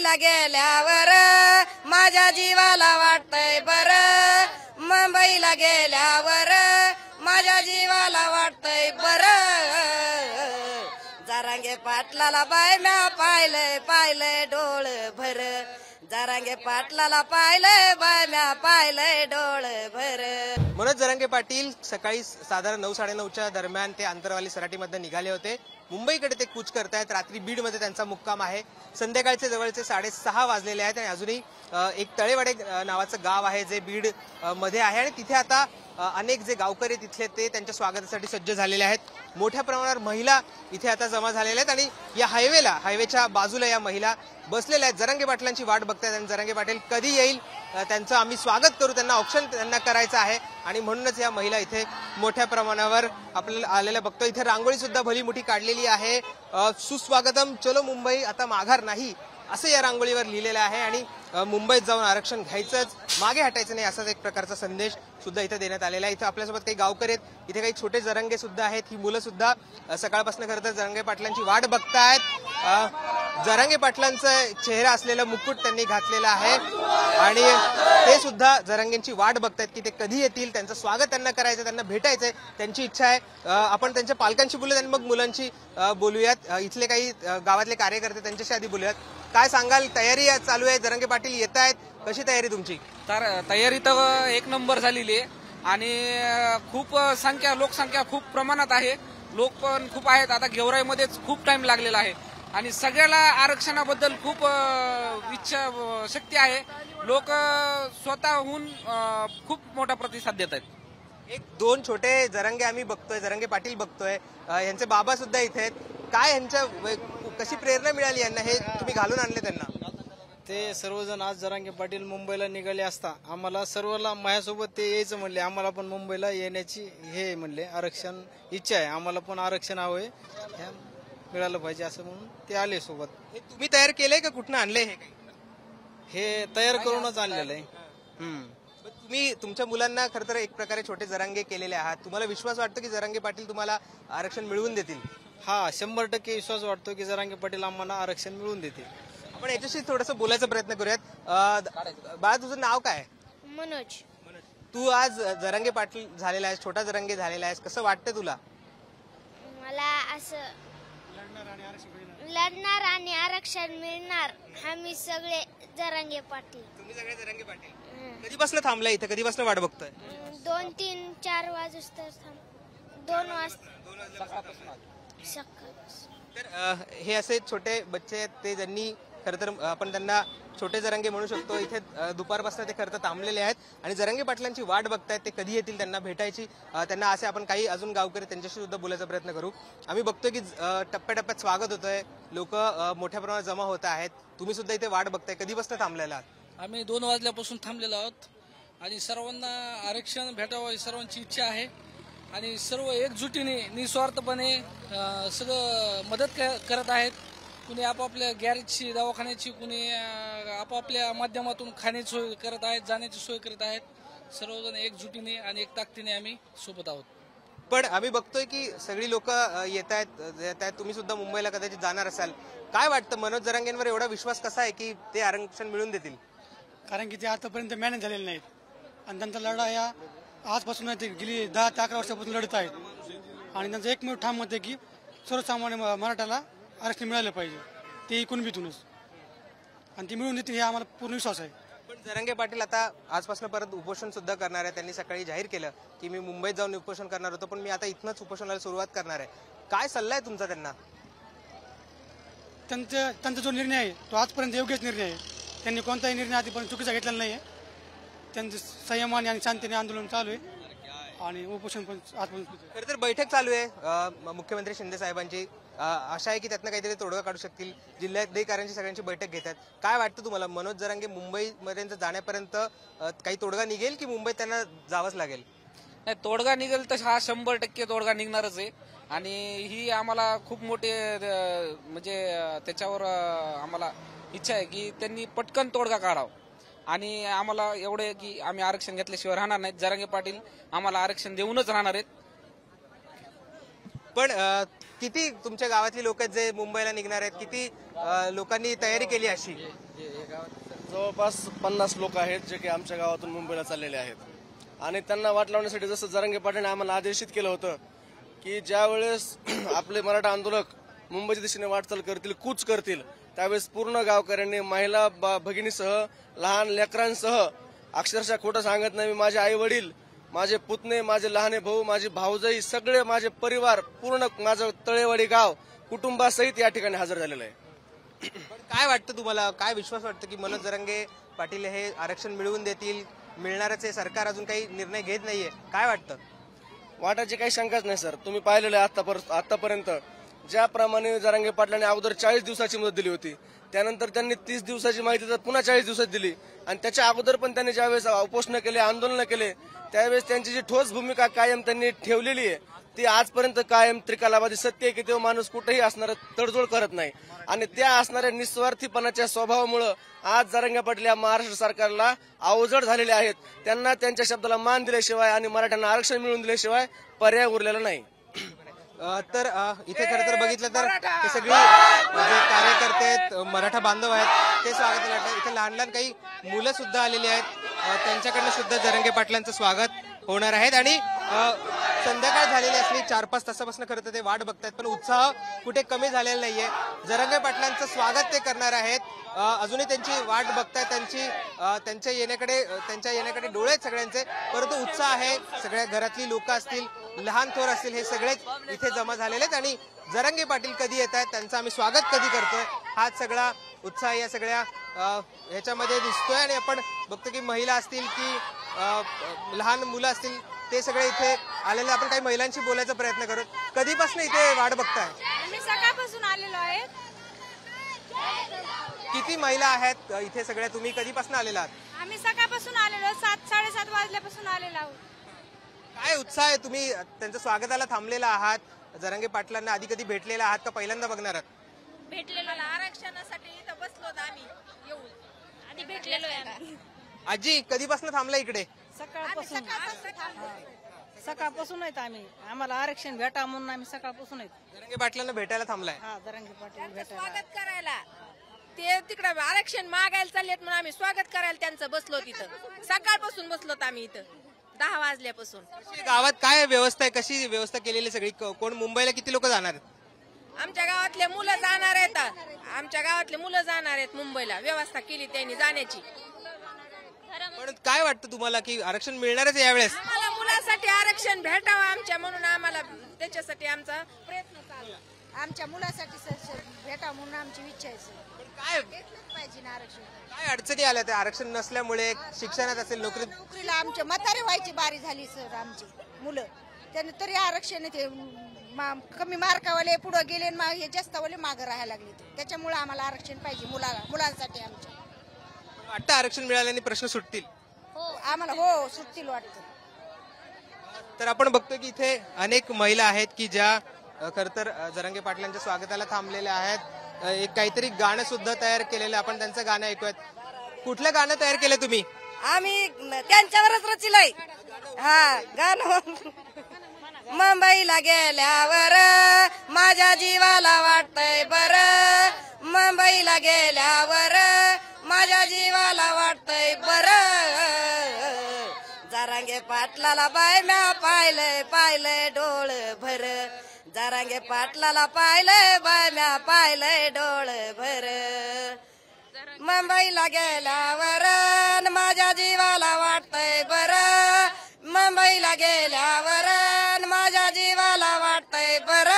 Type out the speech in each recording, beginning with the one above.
मुंबईला गेल्यावर माझ्या जीवाला वाटतंय बरं, मुंबईला गेल्यावर माझ्या जीवाला वाटतंय बरं. जरांगे पाटलाला बाय म्या पाहिलंय पाहिलंय डोळ भर, जरांगे पाटलाला पाहिलंय बाय म्या पाहिलंय डोळ भर. मनोज जरांगे पाटील सकाळी साधारण 9-9:30च्या दरम्यान ते आंतरवाली सराटीमध्ये निघाले होते. मुंबईकडे ते कूच करतायत. रात्री बीडमध्ये त्यांचा मुक्काम आहे. संध्याकाळचे जवळचे 6:30 वाजलेले आहेत आणि अजूनही एक तळेवाडे नावाचं गाव आहे जे बीड मध्ये आहे आणि तिथे आता अनेक जे गावकरी तिथले ते त्यांच्या स्वागतासाठी सज्ज झालेले आहेत. मोठ्या प्रमाणावर महिला इथे आता जमा झालेल्या आहेत आणि या हायवेच्या बाजूला या महिला बसलेल्या आहेत. जरांगे पाटलांची वाट बघतायत आणि जरांगे पाटील कधी येईल त्यांचं आम्ही स्वागत करू, त्यांना ऑप्शन त्यांना करायचं आहे आणि म्हणूनच या महिला इथे मोठ्या प्रमाणावर आपल्याला आलेल्या बघतो. इथे रांगोळी सुद्धा भली मोठी काढलेली आहे. सुस्वागतम चलो मुंबई, आता माघार नाही असं या रांगोळीवर लिहिलेलं आहे आणि मुंबईत जाऊन आरक्षण घ्यायचंच, मागे हटायचं नाही असाच एक प्रकारचा संदेश सुद्धा इथे देण्यात आलेला आहे. इथे आपल्यासोबत काही गावकरी आहेत, इथे काही छोटे जरांगे सुद्धा आहेत. ही मुलं सुद्धा सकाळपासून खरं तर जरांगे पाटलांची वाट बघतायत. जरांगे पाटलांचा चेहरा असलेला मुकुट त्यांनी घातलेला आहे आणि ते सुद्धा जरांगेंची वाट बघतायत की ते कधी येतील, त्यांचं स्वागत त्यांना करायचं, त्यांना भेटायचंय, त्यांची इच्छा आहे. आपण त्यांच्या पालकांशी बोलूयात आणि मग मुलांशी बोलूयात. इथले काही गावातले कार्यकर्ते त्यांच्याशी आधी बोलूयात. काय सांगाल, तयारी चालू आहे, जरांगे पाटील येत आहेत, कशी तयारी तुमची? तयारी तर एक नंबर झालेली आहे आणि खूप लोकसंख्या खूप प्रमाणात आहे, लोक पण खूप आहेत. आता गेवराईमध्येच खूप टाइम लागलेला आहे आणि सगळ्याला आरक्षणाबद्दल खूप इच्छा शक्ती आहे. लोक स्वतःहून खूप मोठा प्रतिसाद देत आहेत. 1-2 छोटे जरांगे आम्ही बघतोय, जरांगे पाटील बघतोय, यांचे बाबा सुद्धा इथे आहेत. काय यांच्या कशी प्रेरणा मिळाली यांना, हे तुम्ही घालून आणले त्यांना? ते सर्वजण आज जरांगे पाटील मुंबईला निघाले असता आम्हाला सर्वला माझ्यासोबत ते यायचं म्हणले. आम्हाला पण मुंबईला येण्याची हे म्हणले आरक्षण इच्छा आहे, आम्हाला पण आरक्षण हवंय, मिळालं पाहिजे असं म्हणून ते आले सोबत. हे तुम्ही तयार केलंय का कुठनं आणलंय? हे तयार करूनच आणलेलं आहे. तुम्ही तुमच्या मुलांना खरं तर एक प्रकारे छोटे जरांगे केलेले आहात. तुम्हाला विश्वास वाटतो की जरांगे पाटील तुम्हाला आरक्षण मिळवून देतील? हा, 100% विश्वास वाटतो की जरांगे पाटील आम्हाला आरक्षण मिळवून देतील. आपण याच्याशी थोडंसं बोलायचा प्रयत्न करूयात. बाळा, तुझं नाव काय? मनोज. तू आज जरांगे पाटील झालेला आहेस, छोटा जरांगे झालेला आहेस, कसं वाटतं तुला? मला असं लढणार आणि आरक्षण मिळणार, आम्ही सगळे जरांगे पाटील. तुम्ही सगळे जरांगे पाटील कधीपासून थांबलाय इथे, कधीपासून वाट बघतोय? 2-3-4 वाजता 2 वाजता. तर हे असे छोटे बच्चे आहेत, ते ज्यांनी खरं तर आपण त्यांना छोटे जरांगे म्हणू शकतो. इथे दुपारपासून ते खरं तर थांबलेले आहेत आणि जरांगे पाटलांची वाट बघतायत, ते कधी येतील त्यांना भेटायची. त्यांना असे आपण काही अजून गावकरी त्यांच्याशी सुद्धा बोलायचा प्रयत्न करू. आम्ही बघतोय की टप्प्याटप्प्यात स्वागत होतंय, लोक मोठ्या प्रमाणात जमा होत आहेत. तुम्ही सुद्धा इथे वाट बघताय, कधीपासून थांबलेला आहात? आम्ही 2 वाजल्यापासून थांबलेलो आहोत आणि सर्वांना आरक्षण भेटावं ही सर्वांची इच्छा आहे आणि सर्व एकजुटीने निस्वार्थपणे सगळं मदत करत आहेत. कुणी आपापल्या गॅरेजची, दवाखान्याची, कुणी आपापल्या माध्यमातून खाण्याची सोय करत आहेत, जाण्याची सोय करत आहेत. सर्वजण एकजुटीने आणि एक ताकदीने आम्ही सोबत आहोत. पण आम्ही बघतोय की सगळी लोक येत आहेत. तुम्ही सुद्धा मुंबईला कदाचित जाणार असाल. काय वाटतं, मनोज जरांगेंवर एवढा विश्वास कसा आहे की ते आरक्षण मिळवून देतील? कारण की ते आतापर्यंत मॅनेज झालेले नाहीत आणि त्यांचा लढा या आजपासून ते गेली 10-11 वर्षापासून लढत आहेत आणि त्यांचं एकमेव ठाम मत आहे की सर्वसामान्य मराठ्याला आरक्षण मिळालं पाहिजे, ते कुणबीतूनच, आणि ते मिळून देतील हे आम्हाला पूर्ण विश्वास आहे. पण जरांगे पाटील आता आजपासून परत उपोषण सुद्धा करणार आहे. त्यांनी सकाळी जाहीर केलं की मी मुंबईत जाऊन उपोषण करणार होतो, पण मी आता इथनच उपोषणाला सुरुवात करणार आहे. काय सल्ला आहे तुमचा त्यांना? त्यांचा जो निर्णय आहे तो आजपर्यंत योग्यच निर्णय आहे. त्यांनी कोणताही निर्णय आधीपर्यंत चुकीचा घेतलेला नाही आहे. त्यांचं संयमाने आणि शांतीने आंदोलन चालू आहे आणि उपोषण पण आजपर्यंत. खरं तर बैठक चालू आहे मुख्यमंत्री शिंदे साहेबांची. आशा आहे की त्यातनं काहीतरी तोडगा काढू शकतील. जिल्हाधिकाऱ्यांची सगळ्यांची बैठक घेतात. काय वाटतं तुम्हाला, मनोज जरांगे मुंबईपर्यंत जाण्यापर्यंत काही तोडगा निघेल की मुंबईत त्यांना जावंच लागेल? नाही, तोडगा निघेल तर हा 100% तोडगा निघणारच आहे आणि ही आम्हाला खूप मोठे म्हणजे त्याच्यावर आम्हाला इच्छा आहे की त्यांनी पटकन तोडगा काढावा आणि आम्हाला एवढे की आम्ही आरक्षण घेतल्याशिवाय राहणार नाहीत. जरांगे पाटील आम्हाला आरक्षण देऊनच राहणार आहेत. पण किती तुमच्या गावातली लोक जे मुंबईला निघणार आहेत, किती लोकांनी तयारी केली अशी? जवळपास 50 लोक आहेत जे की आमच्या गावातून मुंबईला चाललेले आहेत आणि त्यांना वाट लावण्यासाठी जसं जरांगे पाटलांनी आम्हाला आदेशित केलं होतं की ज्या वेळेस आपले मराठा आंदोलक मुंबईच्या दिशेने वाटचाल करतील, कूच करतील, त्यावेळेस पूर्ण गावकऱ्यांनी महिला भगिनीसह लहान लेकरांसह अक्षरशः खोटं सांगत नाही, माझे आई वडील, माझे पुतणे, माझे लहाने भाऊ, माझी भाऊजाई, सगळे माझे परिवार, पूर्ण माझं तळेवाडी गाव कुटुंबासहित या ठिकाणी हजर झालेलं आहे. पण काय वाटतं तुम्हाला, काय विश्वास वाटतं की मनोज जरांगे पाटील हे आरक्षण मिळवून देतील? मिळणारच आहे, सरकार अजून काही निर्णय घेत नाहीये, काय वाटतं? वाटायची काही शंकाच नाही सर. तुम्ही पाहिलेलं आहे आतापर्यंत ज्याप्रमाणे जरांगे पाटलांनी अगोदर 40 दिवसाची मुदत दिली होती, त्यानंतर त्यांनी 30 दिवसाची माहिती तर पुन्हा 40 दिवसात दिली आणि त्याच्या अगोदर पण त्यांनी ज्यावेळेस उपोषण केले, आंदोलन केले, त्यावेळेस त्यांची जी ठोस भूमिका कायम त्यांनी ठेवलेली आहे ती आजपर्यंत कायम त्रिकालाबाधी सत्य आहे की तो माणूस कुठेही असणार तडजोड करत नाही आणि त्या असणाऱ्या निस्वार्थीपणाच्या स्वभावामुळे आज जरांगे पाटील या महाराष्ट्र सरकारला अवजड झालेले आहेत. त्यांना त्यांच्या शब्दाला मान दिल्याशिवाय आणि मराठ्यांना आरक्षण मिळवून दिल्याशिवाय पर्याय उरलेला नाही. तर इथे खरं तर बघितलं तर हे सगळे जे कार्यकर्ते आहेत, मराठा बांधव आहेत, ते स्वागताला आहेत. इथे लहान लहान काही मुलं सुद्धा आलेली आहेत, त्यांच्याकडनं सुद्धा जरांगे पाटलांचं स्वागत होणार आहेत आणि संध्याकाळ झालेली असली 4-5 तासापासून खरं तर ते वाट बघतायत, पण उत्साह कुठे कमी झालेला नाहीये. जरांगे पाटलांचं स्वागत ते करणार आहेत, अजूनही त्यांची वाट बघतायत, त्यांच्या येण्याकडे डोळे आहेत सगळ्यांचे, परंतु उत्साह आहे. सगळ्या घरातली लोक असतील, लहान थोर असतील, हे सगळेच इथे जमा झालेले आहेत आणि जरांगे पाटील कधी येत आहेत, त्यांचं आम्ही स्वागत कधी करतोय, हा सगळा उत्साह या सगळ्या ह्याच्यामध्ये दिसतोय. आणि आपण बघतो की महिला असतील की लहान मुलं असतील, ते सगळे इथे आलेले. आपण काही महिलांशी बोलायचा प्रयत्न करू. कधीपासून इथे वाट बघताय? आम्ही सकाळपासून आलेलो आहे. किती महिला आहेत इथे सगळ्या? तुम्ही कधीपासून आलेला आहात? आम्ही सकाळपासून आलेलो, 7-7:30 वाजल्यापासून आलेलो आहोत. काय उत्साह आहे? तुम्ही त्यांच्या स्वागताला थांबलेला आहात, जरांगे पाटलांना आधी कधी भेटलेला आहात का पहिल्यांदा बघणार आहात? भेटलेलो आरक्षणासाठी इथं बसलो आम्ही, येऊन आधी भेटलेलो आहे. आजी कधीपासून थांबला इकडे? सकाळपासून आहेत आम्ही, आम्हाला आरक्षण भेटा म्हणून आम्ही सकाळपासून आहेत. जरांगे पाटलांना भेटायला थांबलाय? हा, जरांगे पाटील भेटायला. स्वागत करायला ते तिकडे आरक्षण मागायला चाललेत म्हणून आम्ही स्वागत करायला त्यांचं बसलो तिथं. सकाळपासून बसलोत आम्ही इथं 10 वाजल्यापासून. गावात काय व्यवस्था आहे, कशी व्यवस्था केलेली सगळी? कोण मुंबईला किती लोक जाणार? आमच्या गावातले मुलं जाणार आहेत, आमच्या गावातले मुलं जाणार आहेत मुंबईला. व्यवस्था केली त्यांनी जाण्याची. पण काय वाटतं तुम्हाला की आरक्षण मिळणारच यावेळेस? आम्हाला मुलासाठी आरक्षण भेटावं आमच्या, म्हणून आम्हाला त्याच्यासाठी आमचा प्रयत्न चालू आहे. आमच्या मुलासाठी भेटा म्हणून आमची इच्छा आहे सर. काय पाहिजे ना आरक्षण. काय अडचणी आल्या त्या आरक्षण नसल्यामुळे? शिक्षणात असेल, नोकरीला आमचे म्हातारे व्हायची बारी झाली सर. आमची मुलं त्यांनी तरी आरक्षण ते कमी मार्कावाले पुढे गेले, हे जास्तवाले मागे राहायला लागले, त्याच्यामुळे आम्हाला आरक्षण पाहिजे मुलांसाठी आमच्या. वाटतं आरक्षण मिळाल्याने प्रश्न सुटतील? हो, आम्हाला हो सुटतील वाटतं. तर आपण बघतो की इथे अनेक महिला आहेत की ज्या खर तर जरांगे पाटलांच्या स्वागताला थांबलेल्या आहेत. एक काहीतरी गाणं सुद्धा तयार केलेलं, आपण त्यांचं गाणं ऐकूयात. कुठलं गाणं तयार केलं तुम्ही? आम्ही त्यांच्यावरच रचिलंय. हा गाणं. मुंबईला गेल्यावर माझ्या जीवाला वाटतंय बरं, मुंबईला गेल्यावर माझ्या जीवाला वाटतंय बरं. जरांगे पाटलाला बाय म्या पाहिलंय डोळ भर. जरांगे पाटलाला पाहिलंय बाय म्या पाहिलंय डोळ भर. मुंबईला गेल्यावर माझ्या जीवाला वाटतंय बरं, मुंबईला गेल्यावर माझ्या जीवाला वाटतंय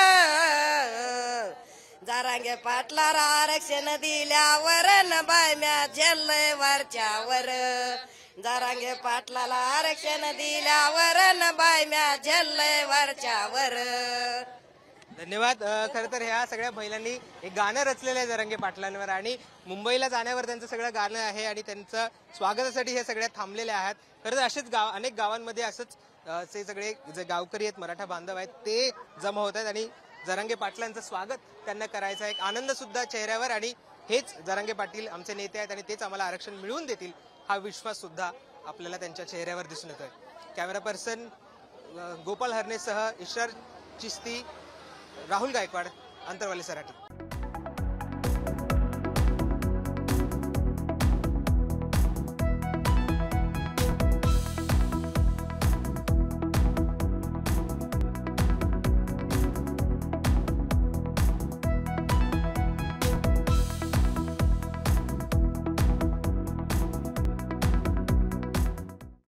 बरं. जरांगे पाटलाला आरक्षण दिल्यावर न बाय म्या झेललंय वरच्यावर. जरांगे पाटलाला आरक्षण दिल्यावर न बाय म्या झेललंय वरच्यावर. धन्यवाद. खरं तर ह्या सगळ्या महिलांनी एक गाणं रचलेलं आहे जरांगे पाटलांवर आणि मुंबईला जाण्यावर त्यांचं सगळं गाणं आहे आणि त्यांचं स्वागतासाठी हे सगळ्या थांबलेल्या आहेत. खरं तर असेच अनेक गावांमध्ये असंच ते सगळे जे गावकरी आहेत, मराठा बांधव आहेत, ते जमा होत आहेत आणि जरांगे पाटलांचं स्वागत त्यांना करायचं. एक आनंद सुद्धा चेहऱ्यावर आणि हेच जरांगे पाटील आमचे नेते आहेत आणि तेच आम्हाला आरक्षण मिळवून देतील हा विश्वास सुद्धा आपल्याला त्यांच्या चेहऱ्यावर दिसून येतोय. कॅमेरा पर्सन गोपाल हरणेसह इशर चिस्ती, राहुल गायकवाड, आंतरवाली सराटी.